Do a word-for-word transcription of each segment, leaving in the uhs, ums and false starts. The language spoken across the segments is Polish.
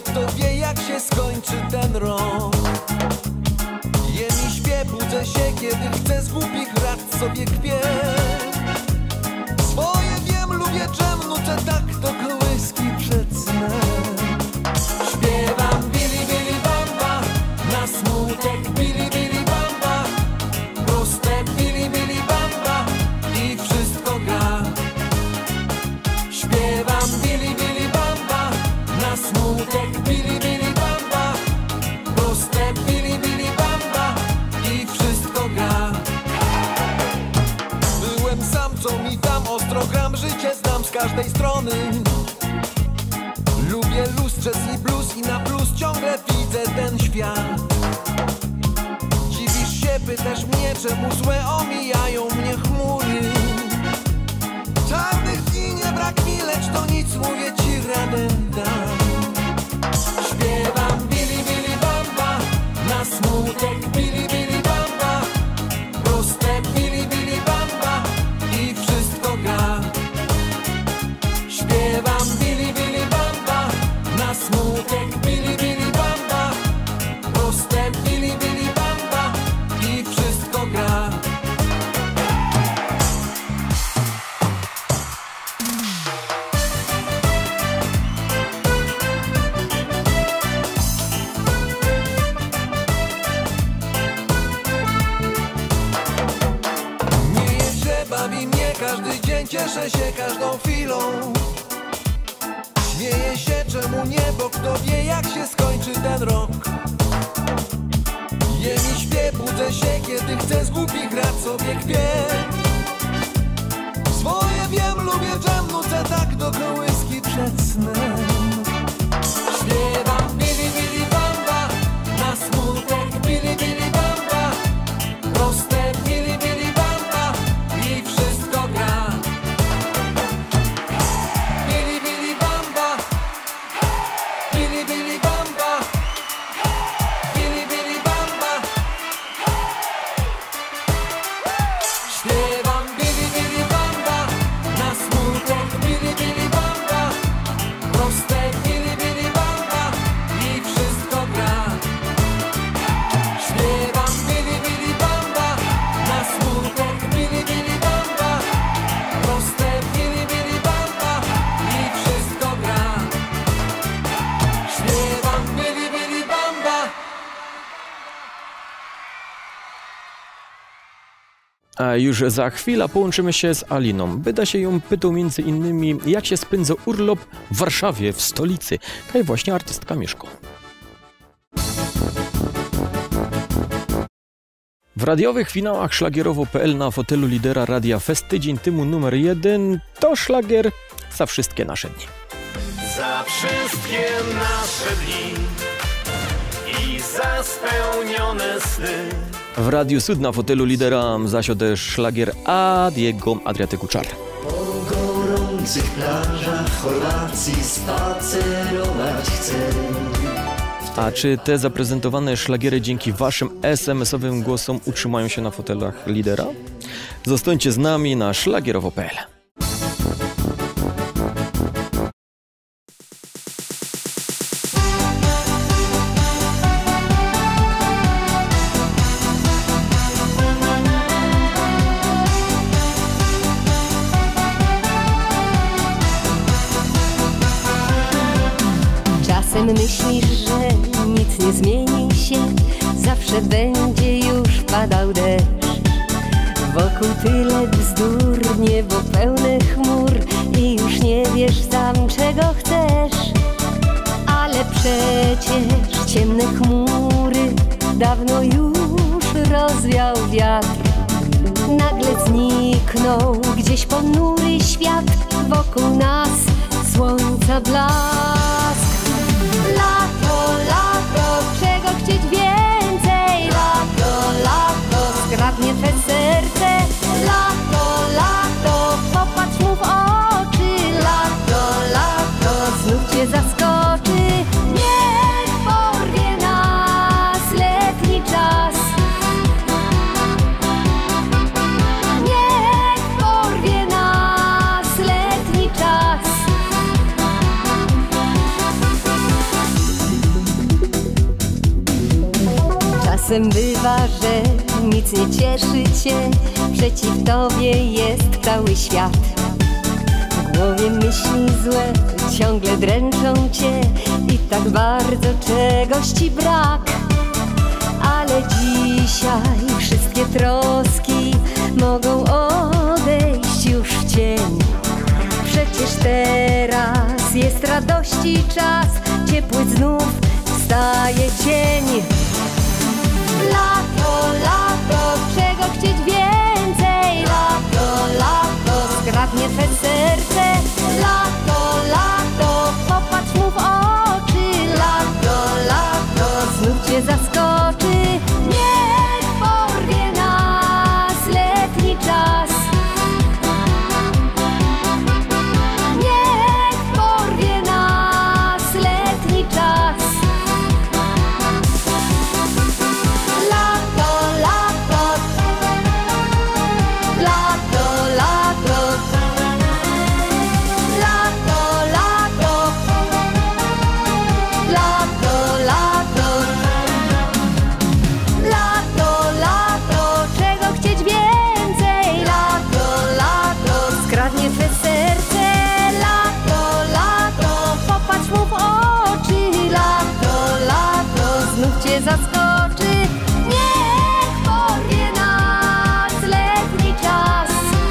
kto wie, jak się skończy ten rok. Jem i śpię, budzę się, kiedy chcę, z głupich rad sobie kpię. Swoje wiem, lubię dżem, nucę tak do kołyski przed snem. Śpiewam bili, bili, bamba, na smutek bili, bili, bamba. Proste bili, bili, bamba i wszystko gra. Śpiewam bili, bili, bamba, na smutek bili, bili, bamba. Proste bili, bili, bamba i wszystko gra. Byłem sam, co mi tam, ostro gram, życie znam z każdej strony. Lubię luz, jazz i blues i na plus ciągle widzę ten świat. Dziwisz się, pytasz mnie, czemu złe omijają mnie chmury. Czarnych dni nie brak mi, lecz to nic, mówię ci, radę dam. Śpiewam bili, bili, bamba, na smutek bili, bili, bamba. Proste bili, bili, bamba i wszystko gra. Śpiewam bili, bili, bamba, na smutek bili, bili, bamba. Proste bili, bili, bamba i wszystko gra. Nie jeżdżę, bawi mnie każdy dzień, cieszę się każdą chwilą. Śmieję się, czemu nie, bo kto wie, jak się skończy ten rok. Jem i śpię, budzę się, kiedy chcę, z głupich rad sobie kpię. Swoje wiem, lubię dżem, nucę tak do kołyski przed snem. Śpiewam bili, bili, bamba, na smutek bili, bili, bamba. Proste bili, bili, bamba i wszystko gra. Bili, bili, bamba, bili, bili, bamba, bili, bili, bamba. Śpiewam bili, bili, bamba, na smutek bili, bili, bamba. Proste bili, bili, bamba i wszystko gra. Śpiewam bili, bili, bamba, na smutek bili, bili, bamba. Proste bili, bili, bamba i wszystko gra. Śpiewam bili, bili, bamba. A już za chwilę połączymy się z Aliną. Byda się ją pytał między innymi, jak się spędza urlop w Warszawie, w stolicy. Kaj właśnie artystka mieszka. W radiowych finałach szlagierowo kropka p l na fotelu lidera Radia Fest tydzień temu numer jeden to szlagier za wszystkie nasze dni. Za wszystkie nasze dni i za spełnione sny. W Radiu Sud na fotelu lidera zasiądę szlagier Adiego Adriatyku Czar. Po gorących plażach Chorwacji spacerować chcę. A czy te zaprezentowane szlagiery dzięki waszym es em esowym głosom utrzymają się na fotelach lidera? Zostańcie z nami na szlagierowo kropka p l. Czasem myślisz, że nic nie zmieni się, zawsze będzie już padał deszcz. Wokół tyle bzdur, niebo pełne chmur i już nie wiesz sam, czego chcesz. Ale przecież ciemne chmury dawno już rozwiał wiatr. Nagle zniknął gdzieś ponury świat, wokół nas słońca blask. Lato, lato, czego chcieć więcej? Lato, lato, zgrabnie twe serce. Lato, lato, popatrz mu w oczy. Lato, lato, znów cię zaskoczy. Niech porwie nas letni czas. Niech porwie nas letni czas. Czasem bywa, że nic nie cieszy cię, przeciw tobie jest cały świat. W głowie myśli złe ciągle dręczą cię i tak bardzo czegoś ci brak. Ale dzisiaj wszystkie troski mogą odejść już w cień. Przecież teraz jest radości czas, ciepły znów wstaje cień. Lato, lato, czego chcieć więcej? Lato, lato, skradnie twe serce. Lato, lato, popatrz mu w oczy. Lato, lato, znów cię zaskoczy. Niech porwie nas letni czas. Niech porwie nas letni czas. Lato, lato, lato, lato, lato, lato, lato, lato, lato, lato, czego chcieć więcej? Lato, lato, skradnie twe serce. Lato, lato, popatrz mu w oczy. Lato, lato, znów cię zaskoczy. Niech porwie nas letni czas.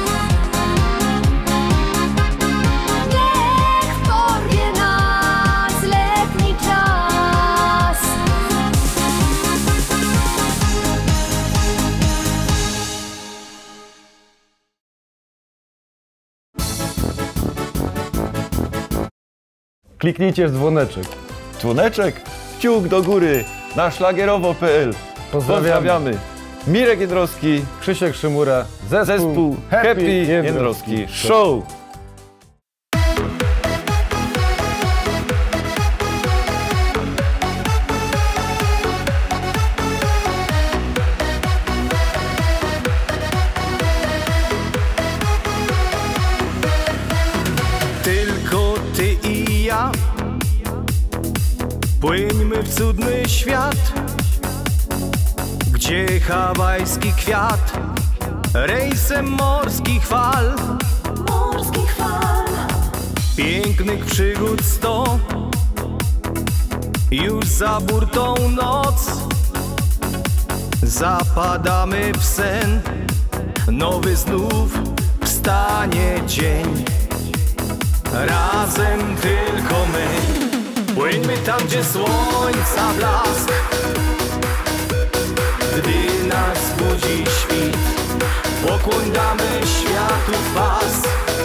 Niech porwie nas letni czas. Kliknijcie w dzwoneczek. Dzwoneczek, kciuk do góry na szlagierowo kropka p l. Pozdrawiamy. Pozdrawiamy. Mirek Jędrowski, Krzysiek Szymura, zespół, zespół Happy Jędrowski Show. Tylko ty i ja płyńmy w cudny świat, gdzie hawajski kwiat rejsem morskich fal, morskich fal, pięknych przygód sto, już za burtą noc zapadamy w sen, nowy znów wstanie dzień. Razem tylko my, płyńmy tam, gdzie słońca blask, gdy nas budzi świt, pokłoń damy światu w pas.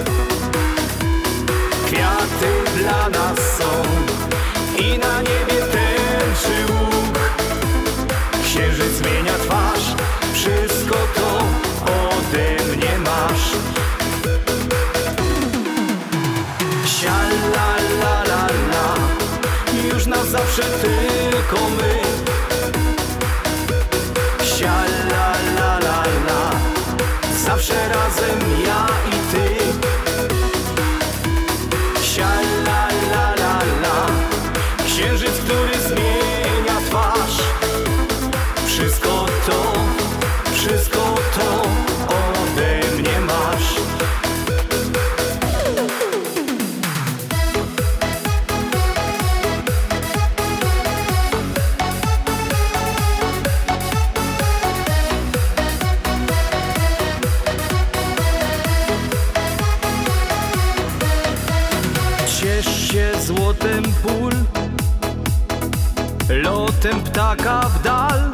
Kwiaty dla nas są i na niebie tęczy łuk, księżyc zmienia twarz, wszystko to ode mnie masz. Sia la la la la, już na zawsze tylko my. Sia la la la la, zawsze razem ja i ty. Sia la la la la, księżyc, który zmienia twarz. Wszystko to, wszystko to ode mnie masz. Ciesz się złotem pól, lotem ptaka w dal.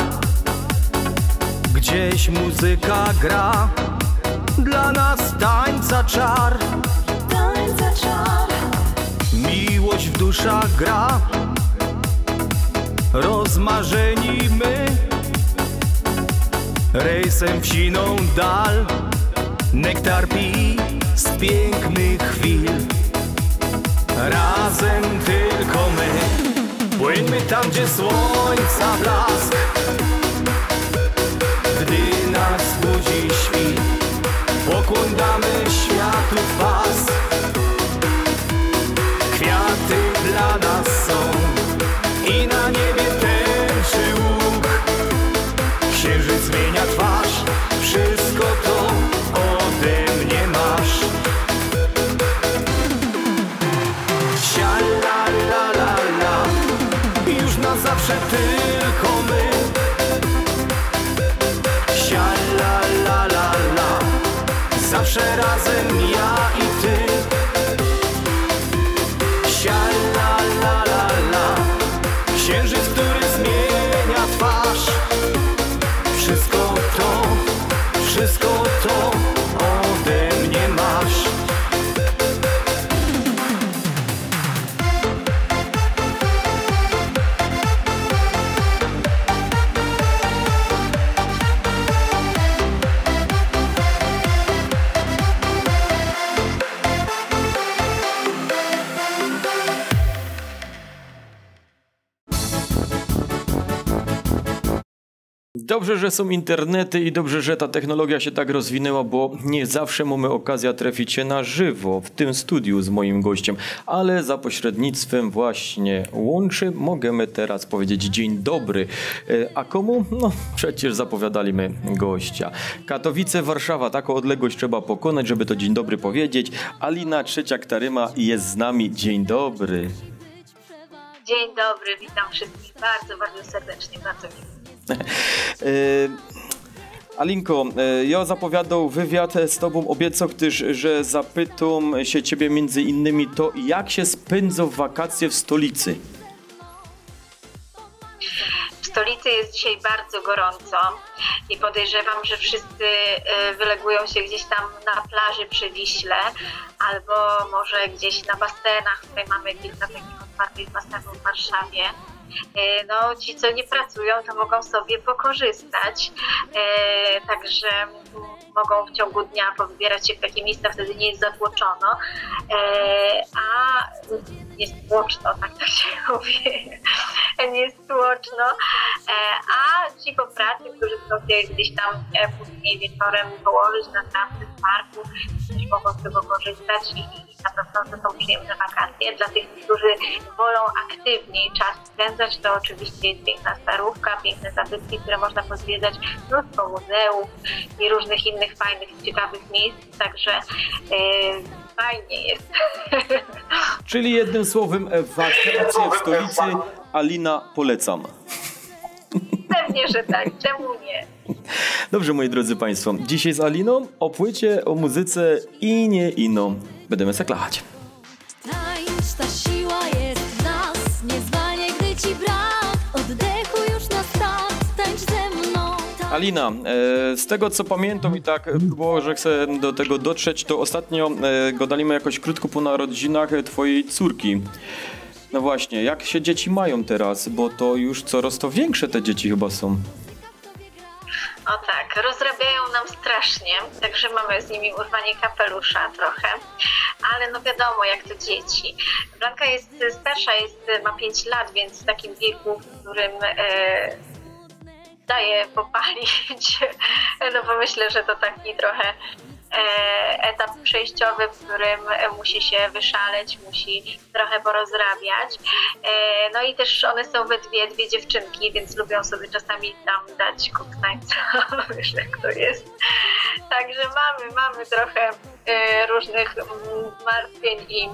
Gdzieś muzyka gra, dla nas tańca czar. Tańca czar. Miłość w duszach gra, rozmarzeni my. Rejsem w siną dal, nektar pij z pięknych chwil. Razem tylko my, płyńmy tam, gdzie słońca blask, gdy nas budzi świt, pokłoń damy światu w pas. Kwiaty dla nas są i na niebie tęczy łuk, zawsze tylko my. Sia la la la la, zawsze razem ja i ty. Sia la la la la, księżyc, który zmienia twarz. Wszystko to, wszystko to ode mnie masz. Dobrze, że są internety i dobrze, że ta technologia się tak rozwinęła, bo nie zawsze mamy okazję trafić się na żywo w tym studiu z moim gościem, ale za pośrednictwem właśnie łączy możemy teraz powiedzieć dzień dobry. A komu? No przecież zapowiadaliśmy gościa. Katowice, Warszawa, taką odległość trzeba pokonać, żeby to dzień dobry powiedzieć. Alina Trzeciak-Taryma jest z nami. Dzień dobry. Dzień dobry, witam wszystkich bardzo, bardzo serdecznie, bardzo miło. Alinko, ja zapowiadał wywiad z tobą, obiecał też, że zapytam się ciebie między innymi to, jak się spędza wakacje w stolicy? W stolicy jest dzisiaj bardzo gorąco i podejrzewam, że wszyscy wylegują się gdzieś tam na plaży przy Wiśle albo może gdzieś na basenach. Tutaj mamy kilka takich otwartych basenów w Warszawie. No, ci, co nie pracują, to mogą sobie pokorzystać, e, także mogą w ciągu dnia powybierać się w takie miejsca, wtedy nie jest zatłoczono, e, a jest tłoczno, tak to się mówi, nie jest tłoczno, e, a ci po pracy, którzy chcą się gdzieś tam e, później wieczorem położyć na trawce w parku, też mogą z tego korzystać i, i na pewno to są przyjemne wakacje. Dla tych, którzy wolą aktywniej czas spędzać, to oczywiście jest piękna Starówka, piękne zabytki, które można pozwiedzać, mnóstwo muzeów i różnych innych fajnych, ciekawych miejsc, także yy, fajnie jest. Czyli jednym słowem wakacje w stolicy Alina polecam. Pewnie, że tak, czemu nie? Dobrze, moi drodzy Państwo, dzisiaj z Aliną o płycie, o muzyce i nie ino. Będziemy zaklachać. Tańcz, ta siła jest w nas, niezwanie, gdy ci brak oddechu już na start, tańcz ze mną. Alina, e, z tego co pamiętam i tak próbował, że chcę do tego dotrzeć, to ostatnio e, gadaliśmy jakoś krótko po narodzinach twojej córki. No właśnie, jak się dzieci mają teraz, bo to już coraz to większe te dzieci chyba są. O tak, rozrabiają nam strasznie, także mamy z nimi urwanie kapelusza trochę, ale no wiadomo jak to dzieci. Blanka jest starsza, jest, ma pięć lat, więc w takim wieku, w którym e, daje popalić, no bo myślę, że to taki trochę etap przejściowy, w którym musi się wyszaleć, musi trochę porozrabiać. No i też one są we dwie, dwie dziewczynki, więc lubią sobie czasami tam dać koktańca, wiesz jak to jest. Także mamy, mamy trochę różnych martwień i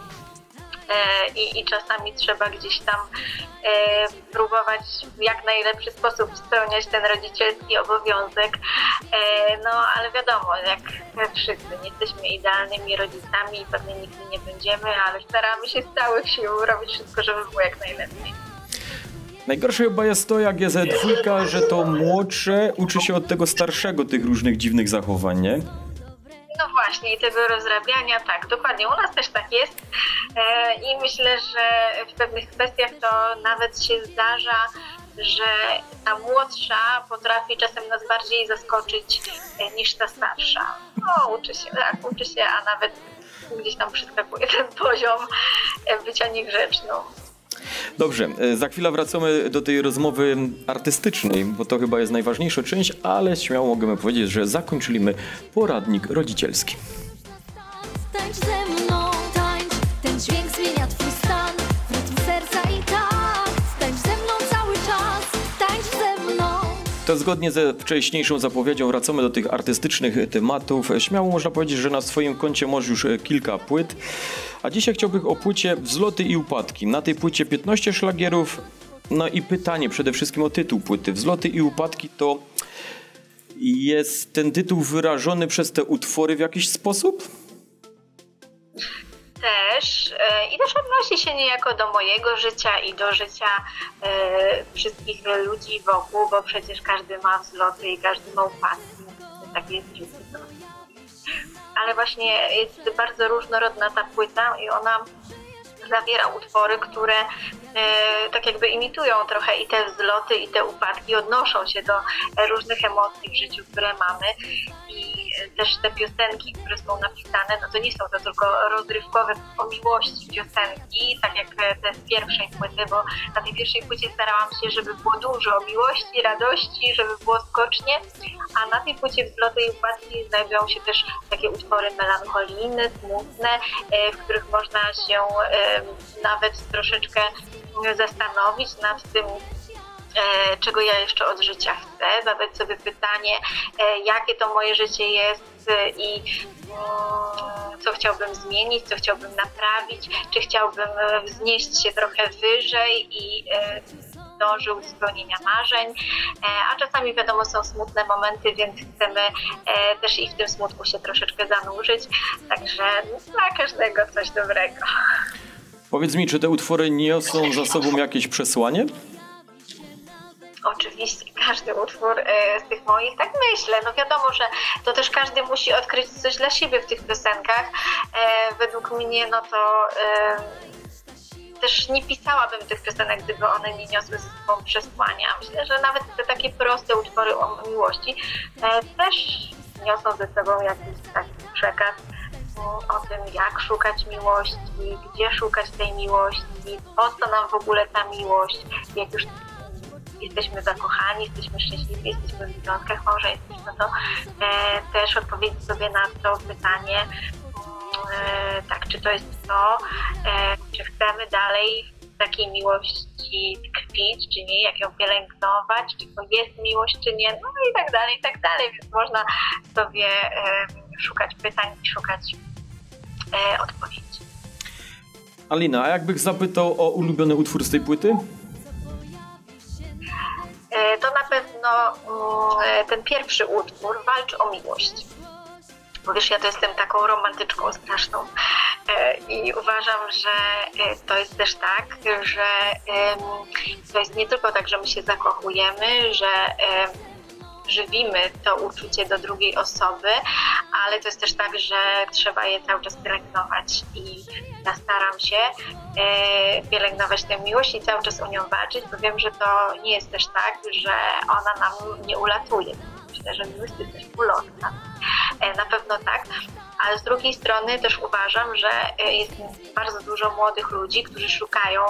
I, i czasami trzeba gdzieś tam e, próbować w jak najlepszy sposób spełniać ten rodzicielski obowiązek. E, no ale wiadomo, jak wszyscy, nie jesteśmy idealnymi rodzicami i pewnie nigdy nie będziemy, ale staramy się z całych sił robić wszystko, żeby było jak najlepiej. Najgorsze chyba jest to, jak jest dwójka, że to młodsze uczy się od tego starszego tych różnych dziwnych zachowań, nie? No właśnie, i tego rozrabiania, tak, dokładnie, u nas też tak jest e, i myślę, że w pewnych kwestiach to nawet się zdarza, że ta młodsza potrafi czasem nas bardziej zaskoczyć e, niż ta starsza. No, uczy się, tak, uczy się, a nawet gdzieś tam przeskakuje ten poziom e, bycia niegrzeczną. Dobrze, za chwilę wracamy do tej rozmowy artystycznej, bo to chyba jest najważniejsza część, ale śmiało możemy powiedzieć, że zakończyliśmy poradnik rodzicielski. Tańcz ze mną, tańcz, ten dźwięk zmienia twój stan, w rytm serca i tak, tańcz ze mną cały czas, tańcz ze mną. To zgodnie ze wcześniejszą zapowiedzią wracamy do tych artystycznych tematów. Śmiało można powiedzieć, że na swoim koncie masz już kilka płyt. A dzisiaj chciałbym o płycie Wzloty i upadki. Na tej płycie piętnaście szlagierów, No i pytanie przede wszystkim o tytuł płyty. Wzloty i upadki to jest ten tytuł wyrażony przez te utwory w jakiś sposób? Też i też odnosi się niejako do mojego życia i do życia e, wszystkich ludzi wokół, bo przecież każdy ma wzloty i każdy ma upadki. Tak jest życie. Ale właśnie jest bardzo różnorodna ta płyta i ona zawiera utwory, które e, tak jakby imitują trochę i te wzloty, i te upadki, odnoszą się do różnych emocji w życiu, które mamy. I też te piosenki, które są napisane, no to nie są to tylko rozrywkowe o miłości piosenki, tak jak te z pierwszej płyty, bo na tej pierwszej płycie starałam się, żeby było dużo miłości, radości, żeby było skocznie, a na tej płycie Wzloty i upadki znajdują się też takie utwory melancholijne, smutne, w których można się nawet troszeczkę zastanowić nad tym, czego ja jeszcze od życia chcę, zadać sobie pytanie, jakie to moje życie jest i co chciałbym zmienić, co chciałbym naprawić, czy chciałbym wznieść się trochę wyżej i dążył do spełnienia marzeń, a czasami wiadomo są smutne momenty, więc chcemy też i w tym smutku się troszeczkę zanurzyć, także dla każdego coś dobrego. Powiedz mi, czy te utwory niosą za sobą jakieś przesłanie? Oczywiście, każdy utwór e, z tych moich, tak myślę, no wiadomo, że to też każdy musi odkryć coś dla siebie w tych piosenkach. E, według mnie, no to e, też nie pisałabym tych piosenek, gdyby one nie niosły ze sobą przesłania. Myślę, że nawet te takie proste utwory o miłości e, też niosą ze sobą jakiś taki przekaz o tym, jak szukać miłości, gdzie szukać tej miłości, po co nam w ogóle ta miłość, jak już jesteśmy zakochani, jesteśmy szczęśliwi, jesteśmy w związkach małżeńskich, no to e, też odpowiedzieć sobie na to pytanie, e, tak, czy to jest to, e, czy chcemy dalej w takiej miłości tkwić, czy nie, jak ją pielęgnować, czy to jest miłość, czy nie, no i tak dalej, i tak dalej, więc można sobie e, szukać pytań i szukać e, odpowiedzi. Alina, a jakbych zapytał o ulubiony utwór z tej płyty? To na pewno ten pierwszy utwór, Walcz o miłość. Bo wiesz, ja to jestem taką romantyczką straszną i uważam, że to jest też tak, że to jest nie tylko tak, że my się zakochujemy, że żywimy to uczucie do drugiej osoby, ale to jest też tak, że trzeba je cały czas pielęgnować i ja staram się e, pielęgnować tę miłość i cały czas o nią walczyć, bo wiem, że to nie jest też tak, że ona nam nie ulatuje. Myślę, że miłość jest też ulotna. E, na pewno tak, ale z drugiej strony też uważam, że jest bardzo dużo młodych ludzi, którzy szukają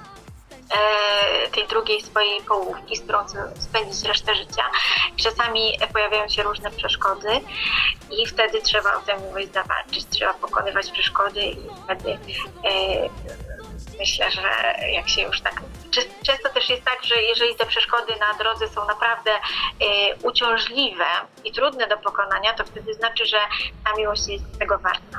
tej drugiej swojej połówki, z którą chcą spędzić resztę życia. Czasami pojawiają się różne przeszkody i wtedy trzeba o tę miłość zawalczyć, trzeba pokonywać przeszkody i wtedy e, myślę, że jak się już tak... Często też jest tak, że jeżeli te przeszkody na drodze są naprawdę e, uciążliwe i trudne do pokonania, to wtedy znaczy, że ta miłość jest tego warta.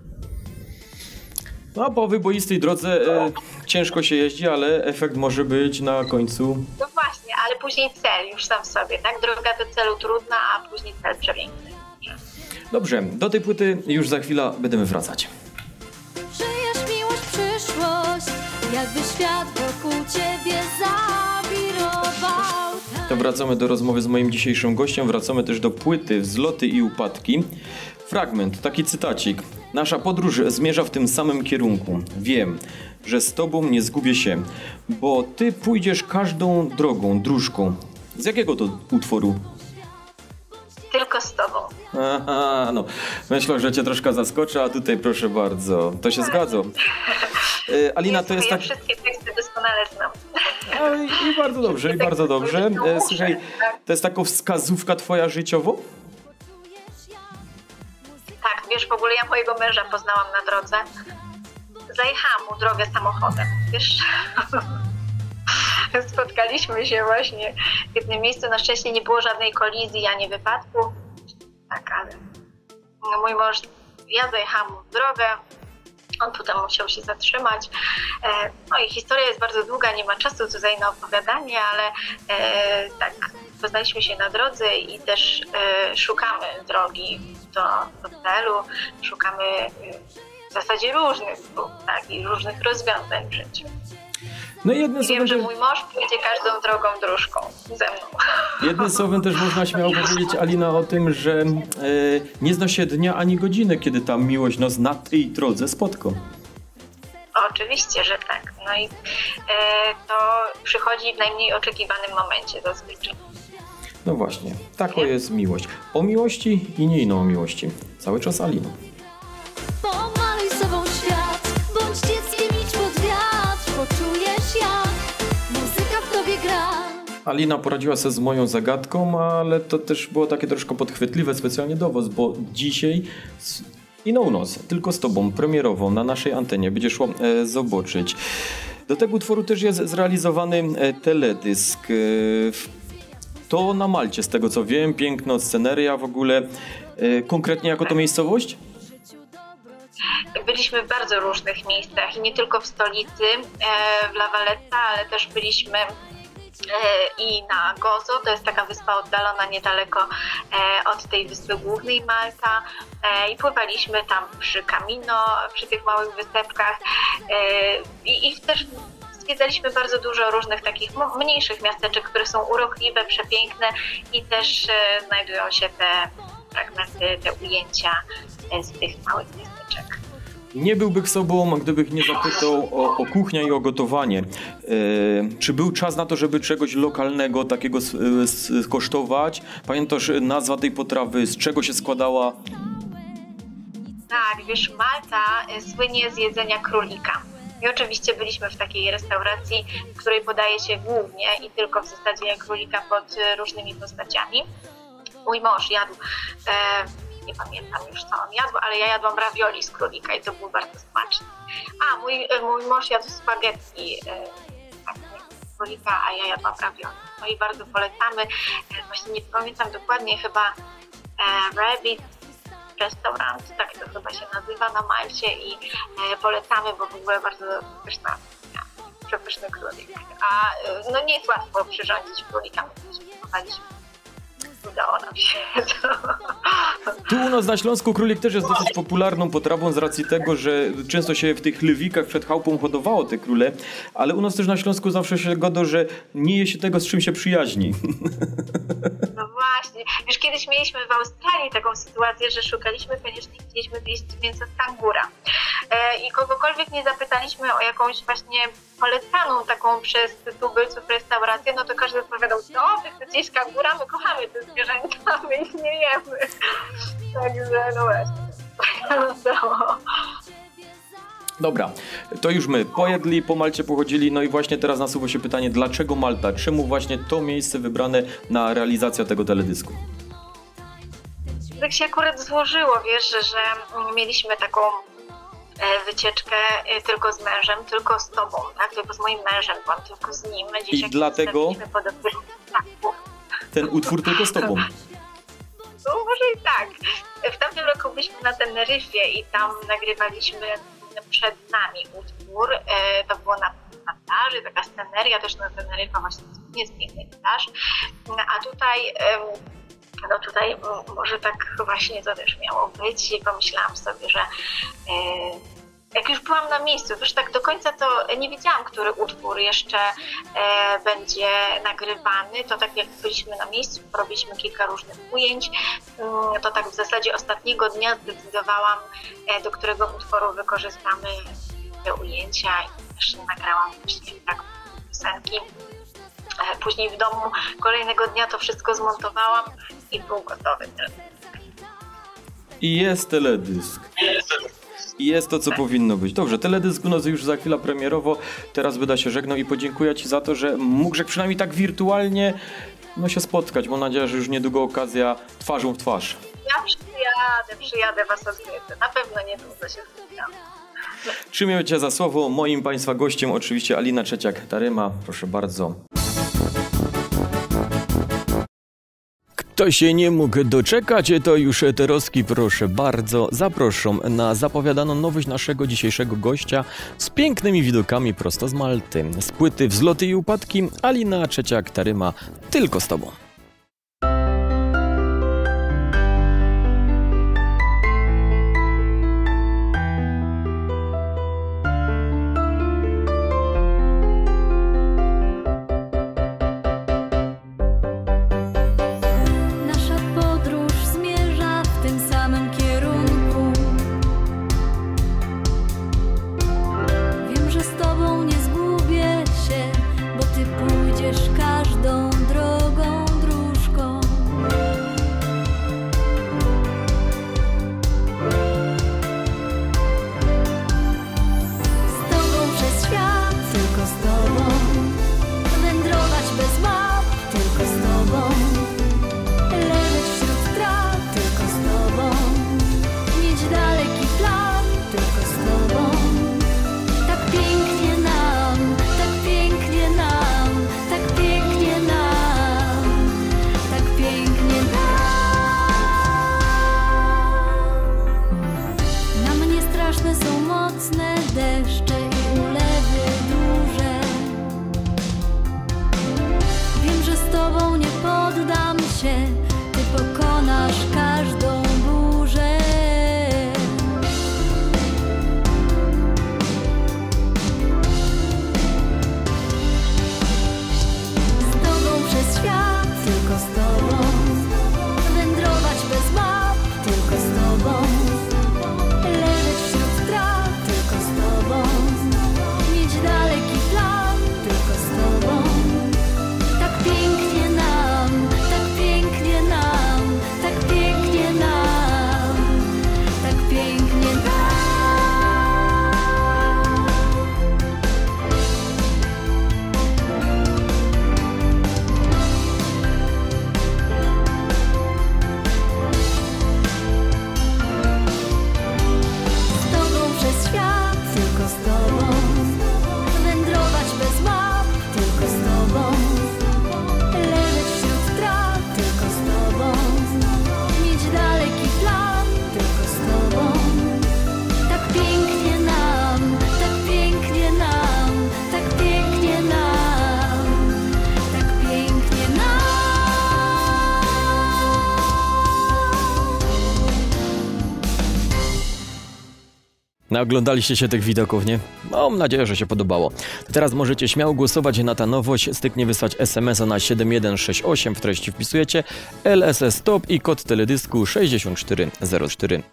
No, po wyboistej drodze e, ciężko się jeździ, ale efekt może być na końcu. No właśnie, ale później cel już sam w sobie, tak? Droga do celu trudna, a później cel przepiękny. Dobrze, do tej płyty już za chwilę będziemy wracać. Żyjesz miłość, przyszłość, jakby świat wokół ciebie zawirował. To wracamy do rozmowy z moim dzisiejszym gościem, wracamy też do płyty Wzloty i upadki. Fragment, taki cytacik. Nasza podróż zmierza w tym samym kierunku. Wiem, że z tobą nie zgubię się, bo ty pójdziesz każdą drogą, dróżką. Z jakiego to utworu? Tylko z tobą. Aha, no. Myślę, że cię troszkę zaskoczę, a tutaj proszę bardzo. To się zgadza. E, Alina, to jest ja tak... wszystkie teksty doskonale znam. A, i, I bardzo dobrze, i bardzo dobrze. E, słuchaj, to jest taka wskazówka twoja życiowo? Tak, wiesz, w ogóle ja mojego męża poznałam na drodze. Zajechałam mu drogę samochodem, wiesz. Spotkaliśmy się właśnie w jednym miejscu. Na szczęście nie było żadnej kolizji ani wypadku. Tak, ale no, mój mąż, ja zajechałam mu w drogę, On potem musiał się zatrzymać. No i historia jest bardzo długa, nie ma czasu tutaj na opowiadanie, ale tak, poznaliśmy się na drodze i też szukamy drogi do, do celu, szukamy w zasadzie różnych dróg, tak, i różnych rozwiązań w życiu. No i jednym I wiem, słowem, że mój mąż pójdzie każdą drogą dróżką ze mną. jednym słowem też można śmiało powiedzieć, Alina, o tym, że e, nie zna się dnia ani godziny, kiedy ta miłość nas na tej drodze spotka. Oczywiście, że tak. No i e, to przychodzi w najmniej oczekiwanym momencie zazwyczaj. No właśnie, taka jest miłość. O miłości i nie ino o miłości. Cały czas Alina. Pomaluj sobą świat, bądź dzieckiem, idź pod wiatr, poczujesz jak muzyka w tobie gra. Alina poradziła sobie z moją zagadką, ale to też było takie troszkę podchwytliwe specjalnie do was, bo dzisiaj Iną noc, tylko z tobą, premierową na naszej antenie będzie szło e, zobaczyć. Do tego utworu też jest zrealizowany e, teledysk. E, to na Malcie, z tego co wiem, piękna sceneria w ogóle. E, konkretnie jako to miejscowość? Byliśmy w bardzo różnych miejscach i nie tylko w stolicy, w La Valletta, ale też byliśmy i na Gozo, to jest taka wyspa oddalona niedaleko od tej wyspy głównej Malta, i pływaliśmy tam przy Camino, przy tych małych wysepkach i, i też zwiedzaliśmy bardzo dużo różnych takich mniejszych miasteczek, które są urokliwe, przepiękne i też znajdują się te fragmenty, te ujęcia z tych małych miasteczek. Nie byłbym sobą, gdybym nie zapytał o, o kuchnię i o gotowanie. E, czy był czas na to, żeby czegoś lokalnego takiego skosztować? Pamiętasz nazwa tej potrawy, z czego się składała? Tak, wiesz, Malta słynie z jedzenia królika. I oczywiście byliśmy w takiej restauracji, w której podaje się głównie i tylko w zasadzie królika pod różnymi postaciami. Mój mąż jadł, e, nie pamiętam już co on jadł, ale ja jadłam ravioli z królika i to było bardzo smaczne. A, mój, mój mąż jadł spaghetti e, tak, z królika, a ja jadłam ravioli. No i bardzo polecamy. E, właśnie nie pamiętam dokładnie, chyba e, Rabbit Restaurant, tak to chyba się nazywa na Malcie i e, polecamy, bo w ogóle bardzo pyszna, przepyszny królik. A no nie jest łatwo przyrządzić królika, my się próbowaliśmy. Udało nam się to. Tu u nas na Śląsku królik też jest dosyć popularną potrawą z racji tego, że często się w tych lewikach przed chałupą hodowało te króle, ale u nas też na Śląsku zawsze się godo, że nie je się tego, z czym się przyjaźni. No właśnie. Już kiedyś mieliśmy w Australii taką sytuację, że szukaliśmy, koniecznie chcieliśmy zjeść mięso z kangura. E, I kogokolwiek nie zapytaliśmy o jakąś właśnie polecaną taką przez tubylców restaurację, no to każdy odpowiadał, co, wy chcecie jeść kangura? My kochamy te zwierzęta, my ich nie jemy. Także no właśnie. Dobra, to już my pojedli, po Malcie pochodzili, no i właśnie teraz nasuwa się pytanie, dlaczego Malta? Czemu właśnie to miejsce wybrane na realizację tego teledysku? Tak się akurat złożyło, wiesz, że, że mieliśmy taką wycieczkę tylko z mężem, tylko z tobą, tak? Tylko z moim mężem, byłam tylko z nim. I dlatego ten utwór tylko z tobą. No może i tak. W tamtym roku byliśmy na Teneryfie i tam nagrywaliśmy przed nami utwór. To było na, na plaży, taka sceneria, też na Teneryfa właśnie jest piękny plaż. A tutaj, no tutaj może tak właśnie to też miało być i pomyślałam sobie, że jak już byłam na miejscu, już tak do końca to nie wiedziałam, który utwór jeszcze e, będzie nagrywany, to tak jak byliśmy na miejscu, robiliśmy kilka różnych ujęć, to tak w zasadzie ostatniego dnia zdecydowałam, e, do którego utworu wykorzystamy te ujęcia i też nagrałam właśnie tak piosenki. E, później w domu kolejnego dnia to wszystko zmontowałam i był gotowy teledysk. I jest teledysk. I jest to, co tak powinno być. Dobrze, teledysk u nas już za chwilę premierowo. Teraz wyda się żegnał i podziękuję ci za to, że mógł przynajmniej tak wirtualnie no, się spotkać. Mam nadzieję, że już niedługo okazja twarzą w twarz. Ja przyjadę, przyjadę was odwiedzić. Na pewno niedługo się spotkam. Trzymam cię za słowo. Moim państwa gościem oczywiście Alina Trzeciak-Taryma. Proszę bardzo. Kto się nie mógł doczekać, to już Teroski, proszę bardzo, zaproszą na zapowiadaną nowość naszego dzisiejszego gościa z pięknymi widokami prosto z Malty. Z płyty Wzloty i upadki, Alina Trzeciak-Taryma, Tylko z tobą. Każdą drogą, dróżką. Z tobą przez świat, tylko z tobą. Wędrować bez map, tylko z tobą. Leżeć wśród traw, tylko z tobą. Mieć daleki plan, tylko z tobą. Tak pięknie nam, tak pięknie nam. Tak pięknie nam, tak pięknie nam. Na mnie straszne są mocne deszcze i ulewy duże. Wiem, że z tobą nie poddam się, ty pokonasz każdą burzę. Przez świat, tylko z tobą. Wędrować bez map, tylko z tobą. Leżeć wśród traw, tylko z tobą. Mieć daleki plan, tylko z tobą. Tak pięknie nam, tak pięknie nam, tak pięknie nam, tak pięknie nam. Tylko z tobą, wędrować bez map, tylko z tobą, leżeć wśród traw, tylko z tobą, mieć daleki plan, tylko z tobą. Tak pięknie nam, tak pięknie nam, tak pięknie nam, tak pięknie nam. Naoglądaliście się tych widoków, nie? Mam nadzieję, że się podobało. Teraz możecie śmiało głosować na tę nowość. Styknie wysłać es em es a na siedem jeden sześć osiem. W treści wpisujecie L S S Top i kod teledysku sześćdziesiąt cztery zero cztery.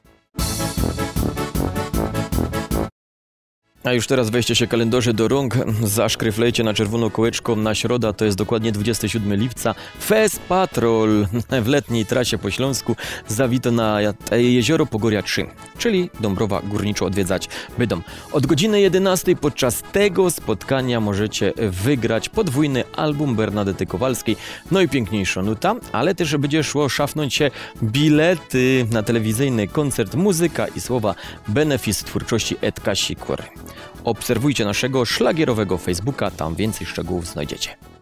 A już teraz weźcie się kalendarze do rąk, zaszkryflejcie na czerwoną kołeczką na środę, to jest dokładnie dwudziestego siódmego lipca. Fest Patrol w letniej trasie po Śląsku zawito na jezioro Pogoria trzy, czyli Dąbrowa Górniczo odwiedzać Bydom. Od godziny jedenastej podczas tego spotkania możecie wygrać podwójny album Bernadety Kowalskiej, no i piękniejsza nuta, ale też będzie szło szafnąć się bilety na telewizyjny koncert Muzyka i Słowa, benefis twórczości Edka Sikor. Obserwujcie naszego szlagierowego Facebooka, tam więcej szczegółów znajdziecie.